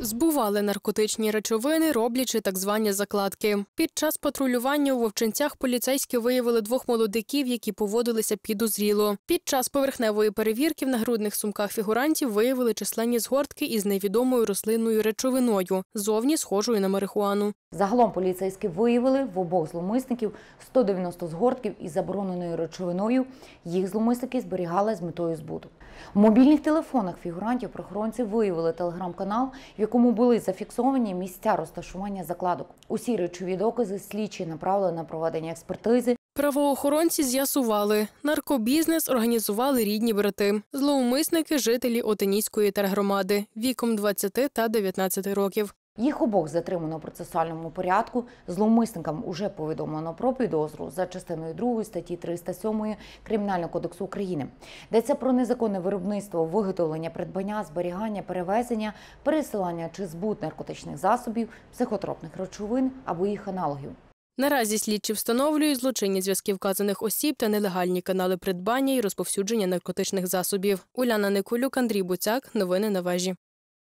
Збували наркотичні речовини, роблячи так звані закладки. Під час патрулювання у Вовчинцях поліцейські виявили двох молодиків, які поводилися підозріло. Під час поверхневої перевірки в нагрудних сумках фігурантів виявили численні згортки із невідомою рослинною речовиною, зовні схожою на марихуану. Загалом поліцейські виявили в обох зловмисників 190 згортків із забороненою речовиною. Їх зловмисники зберігали з метою збуту. У мобільних телефонах фігурантів правоохоронці виявили телеграм-канал, в якому були зафіксовані місця розташування закладок. Усі речові докази слідчі направили на проведення експертизи. Правоохоронці з'ясували, наркобізнес організували рідні брати. Зловмисники – жителі Отинійської тергромади віком 20 та 19 років. Їх обох затримано в процесуальному порядку. Зловмисникам уже повідомлено про підозру за частиною 2 статті 307 Кримінального кодексу України. Йдеться про незаконне виробництво, виготовлення, придбання, зберігання, перевезення, пересилання чи збут наркотичних засобів, психотропних речовин або їх аналогів. Наразі слідчі встановлюють злочинні зв'язки вказаних осіб та нелегальні канали придбання і розповсюдження наркотичних засобів. Уляна Никулюк, Андрій Буцяк. Новини на Вежі.